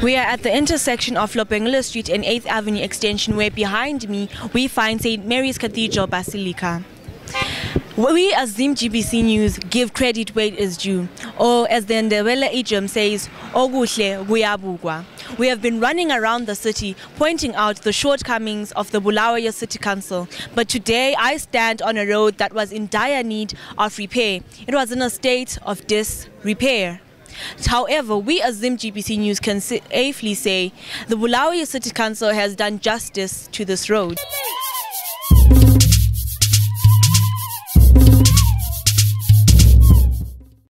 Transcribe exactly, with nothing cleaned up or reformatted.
We are at the intersection of Lobengula Street and eighth Avenue Extension, where behind me we find Saint Mary's Cathedral Basilica. We as Zim G B C News give credit where it is due, or as the Ndebele idiom says, "Okuhle kuyabukwa." We have been running around the city pointing out the shortcomings of the Bulawayo City Council, but today I stand on a road that was in dire need of repair. It was in a state of disrepair. However, we as Zim G B C News can safely say the Bulawayo City Council has done justice to this road.